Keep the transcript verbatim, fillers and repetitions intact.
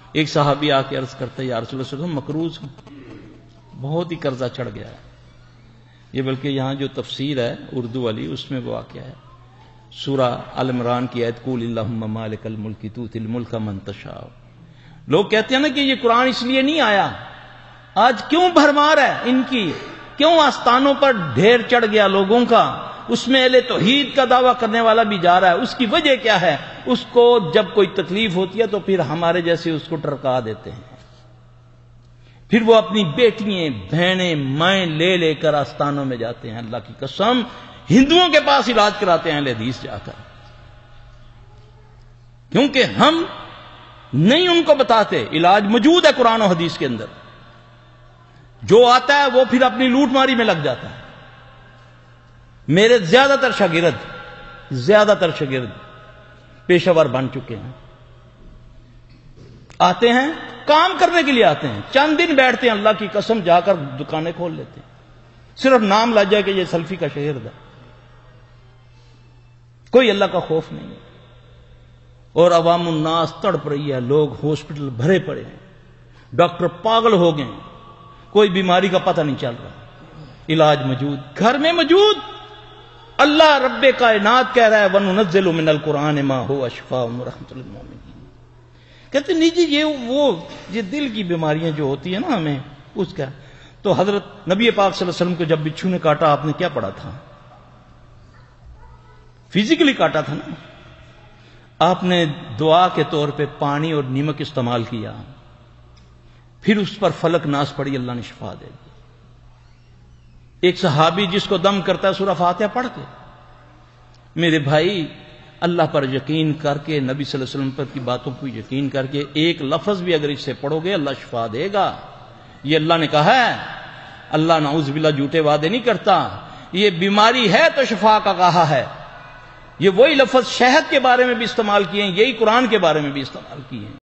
ایک صحابی آ کے عرض کرتا ہے یا رسول اللہ صلی اللہ علیہ وسلم مقروض ہوں، بہت ہی قرضہ چڑھ گیا ہے. یہ بلکہ یہاں جو تفسیر ہے اردو والی اس میں وہ واقعہ ہے سورہ آل عمران کی آیت قول اللہم مالک الملک تؤتی الملک من تشاء. لوگ کہتے ہیں نا کہ یہ قرآن اس لیے نہیں آیا، آج کیوں بھرمار ہے ان کی، کیوں آستانوں پر ڈھیر چڑھ گیا لوگوں کا، اس میں اہل توحید کا دعویٰ کرنے والا بھی جا رہا ہے. اس کی وجہ کیا ہے؟ اس کو جب کوئی تکلیف ہوتی ہے تو پھر ہمارے جیسے اس کو ٹرکا دیتے ہیں، پھر وہ اپنی بیٹیاں بہنیں مائیں لے لے کر آستانوں میں جاتے ہیں. اللہ کی قسم ہندوؤں کے پاس علاج کراتے ہیں اہل حدیث جا کر، کیونکہ ہم نہیں ان کو بتاتے. علاج موجود ہے قرآن و حدیث کے اندر، جو آتا ہے وہ پھر اپنی لوٹ ماری میں لگ جاتا ہے. میرے زیادہ تر شاگرد زیادہ تر شاگرد پیشہ ور بن چکے ہیں، آتے ہیں کام کرنے کے لیے، آتے ہیں چند دن بیٹھتے ہیں، اللہ کی قسم جا کر دکانیں کھول لیتے ہیں، صرف نام لا جائے کہ یہ سلفی کا شاگرد ہے. کوئی اللہ کا خوف نہیں ہے. اور عوام الناس تڑپ رہی ہے، لوگ ہاسپٹل بھرے پڑے ہیں، ڈاکٹر پاگل ہو گئے ہیں، کوئی بیماری کا پتہ نہیں چل رہا. علاج موجود، گھر میں موجود. اللہ رب کائنات کہہ رہا ہے وَنُنَزِّلُ مِنَ الْقُرْآنِ مَا هُوَ شِفَاءٌ وَرَحْمَةٌ لِلْمُؤْمِنِينَ. کہتے نیجی یہ وہ یہ دل کی بیماریاں جو ہوتی ہیں نا ہمیں اس کا. تو حضرت نبی پاک صلی اللہ علیہ وسلم کو جب بچھو نے کاٹا آپ نے کیا پڑھا تھا؟ فزیکلی کاٹا تھا نا، آپ نے دعا کے طور پہ پانی اور نمک استعمال کیا، پھر اس پر فلک ناس پڑی، اللہ نے شفا دے دی. ایک صحابی جس کو دم کرتا ہے سورہ فاتحہ پڑھ کے. میرے بھائی اللہ پر یقین کر کے، نبی صلی اللہ علیہ وسلم پر کی باتوں کو یقین کر کے ایک لفظ بھی اگر اس سے پڑھو گے اللہ شفا دے گا. یہ اللہ نے کہا ہے، اللہ نعوذ باللہ جھوٹے وعدے نہیں کرتا. یہ بیماری ہے تو شفا کا کہا ہے. یہ وہی لفظ شہد کے بارے میں بھی استعمال کیے ہیں، یہی قرآن کے بارے میں بھی استعمال کیے ہیں.